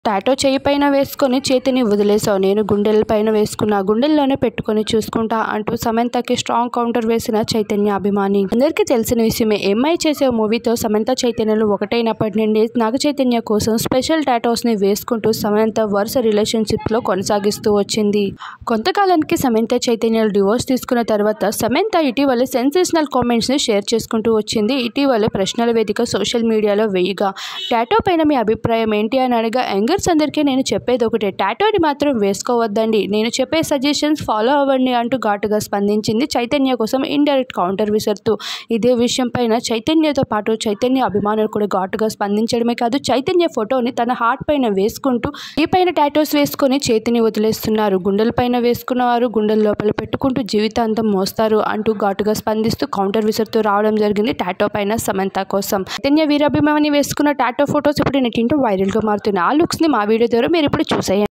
Tattoo చెయ్యి పైన వేసుకొని చేతిని వదిలేసావు, నేను గుండెల పైన వేసుకున్నా, గుండెల్లోనే పెట్టుకొని చూసుకుంటా అంటూ సమంతకి స్ట్రాంగ్ కౌంటర్ వేసిన చైతన్య అభిమాని. అందరికీ తెలిసిన విషయమే, ఎంఐ చేసే మూవీతో సమంత చైతన్యలు ఒకటైనప్పటి నుండి నాగ చైతన్య కోసం స్పెషల్ టాటూస్ ని వేసుకుంటూ సమంత వరుస రిలేషన్షిప్ లో కొనసాగిస్తూ వచ్చింది. కొంతకాలానికి సమంత చైతన్యలు డివోర్స్ తీసుకున్న తర్వాత సమంత ఇటీవల సెన్సేషనల్ కామెంట్స్ ని షేర్ చేసుకుంటూ వచ్చింది. ఇటీవల ప్రశ్నల వేదిక సోషల్ మీడియాలో వేయగా టాటూ పైన మీ అభిప్రాయం ఏంటి అని అడగా, అందరికీ నేను చెప్పేది ఒకటే, టాటూని మాత్రం వేసుకోవద్దండి, నేను చెప్పే సజెషన్స్ ఫాలో అవ్వండి అంటూ ఘాటుగా స్పందించింది చైతన్య కోసం ఇండైరెక్ట్ కౌంటర్ విసురుతూ. ఇదే విషయం పైన చైతన్యతో పాటు చైతన్య అభిమానులు కూడా ఘాటుగా స్పందించడమే కాదు, చైతన్య ఫోటోని తన హార్ట్ పైన వేసుకుంటూ ఈ పైన టాటూస్ వేసుకొని చేతిని వదిలేస్తున్నారు, గుండెల పైన వేసుకున్నవారు గుండెల లోపల పెట్టుకుంటూ జీవితాంతం మోస్తారు అంటూ ఘాటుగా స్పందిస్తూ కౌంటర్ విసురుతూ రావడం జరిగింది టాటూ పైన సమంత కోసం. చైతన్య వీరాభిమాని వేసుకున్న టాటూ ఫోటోస్ ఇప్పుడు నెట్టింటూ వైరల్ గా మారుతున్నాయి. ఆ లుక్స్ ని మా వీడియో ద్వారా మీరు ఇప్పుడు చూసేయండి.